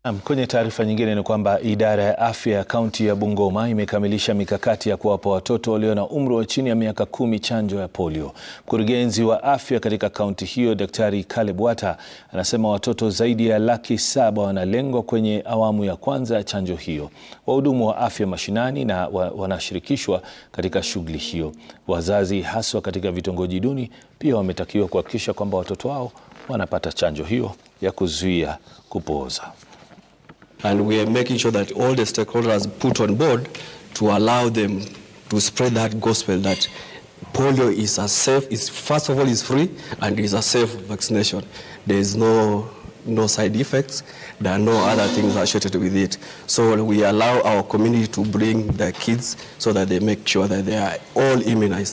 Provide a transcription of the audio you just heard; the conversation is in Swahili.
Kwenye taarifa nyingine ni kwamba idara ya afya ya kaunti ya Bungoma imekamilisha mikakati ya kuwapa watoto walio na umri wa chini ya miaka 10 chanjo ya polio. Mkurugenzi wa afya katika kaunti hiyo, Daktari Caleb Wata, anasema watoto zaidi ya 700,000 wanalengwa kwenye awamu ya kwanza ya chanjo hiyo. Wahudumu wa afya mashinani na wanashirikishwa katika shughuli hiyo. Wazazi haswa katika vitongoji duni pia wametakiwa kuhakikisha kwamba watoto wao wanapata chanjo hiyo ya kuzuia kupooza. And we are making sure that all the stakeholders put on board to allow them to spread that gospel that polio is a safe, first of all is free and is a safe vaccination. There is no side effects, there are no other things associated with it. So we allow our community to bring their kids so that they make sure that they are all immunized.